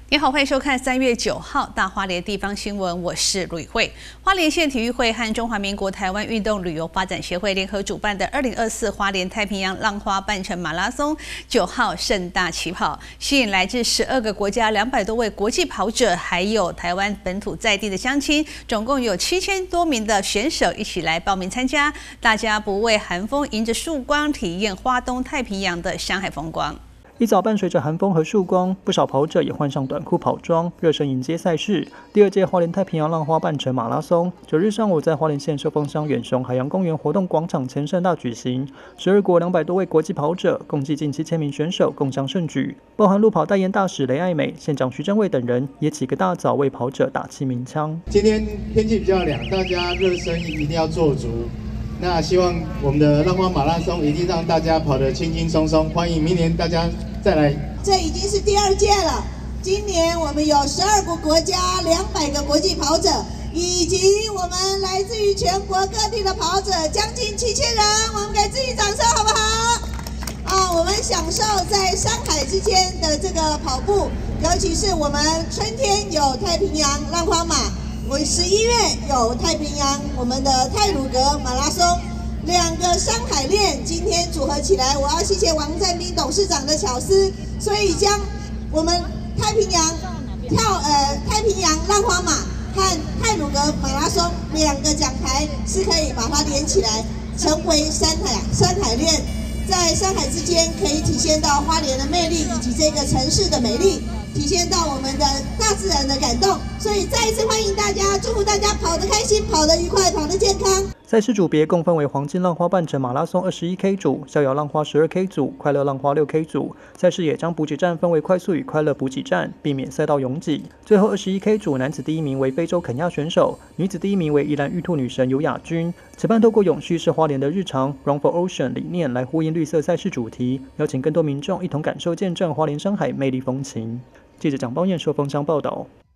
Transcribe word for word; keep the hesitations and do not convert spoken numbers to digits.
你好，欢迎收看三月九号大花莲地方新闻，我是吕慧。花莲县体育会和中华民国台湾运动旅游发展协会联合主办的二零二四花莲太平洋浪花半程马拉松九号盛大起跑，吸引来自十二个国家两百多位国际跑者，还有台湾本土在地的乡亲，总共有七千多名的选手一起来报名参加。大家不畏寒风，迎着曙光，体验花东太平洋的山海风光。 一早伴随着寒风和曙光，不少跑者也换上短裤跑装，热身迎接赛事。第二届花莲太平洋浪花半程马拉松，九日上午在花莲县寿丰乡远雄海洋公园活动广场前盛大举行。十二国两百多位国际跑者，共计近七千名选手共襄盛举，包含路跑代言大使雷爱美、县长徐正伟等人，也起个大早为跑者打气鸣枪。 今天天气比较凉，大家热身一定要做足。 那希望我们的浪花马拉松一定让大家跑得轻轻松松，欢迎明年大家再来。 这已经是第二届了，今年我们有十二个国家、两百个国际跑者，以及我们来自于全国各地的跑者，将近七千人，我们给自己掌声好不好？啊，我们享受在山海之间的这个跑步，尤其是我们春天有太平洋浪花马。 我十一月有太平洋我们的太鲁阁马拉松，两个山海链今天组合起来，我要谢谢王占斌董事长的巧思，所以将我们太平洋跳呃太平洋浪花马和太鲁阁马拉松两个奖牌是可以把它连起来，成为山海山海链，在山海之间可以体现到花莲的魅力以及这个城市的美丽。 体现到我们的大自然的感动，所以再一次欢迎大家，祝福大家跑得开心、跑得愉快、跑得健康。 赛事组别共分为黄金浪花半程马拉松二十一 K 组、逍遥浪花十二 K 组、快乐浪花六 K 组。赛事也将补给站分为快速与快乐补给站，避免赛道拥挤。最后二十一 K 组男子第一名为非洲肯亚选手，女子第一名为宜兰玉兔女神尤雅君。此办透过永续是花莲的日常 ，Run for Ocean 理念来呼应绿色赛事主题，邀请更多民众一同感受见证花莲山海魅力风情。记者蒋邦彦受风箱报道。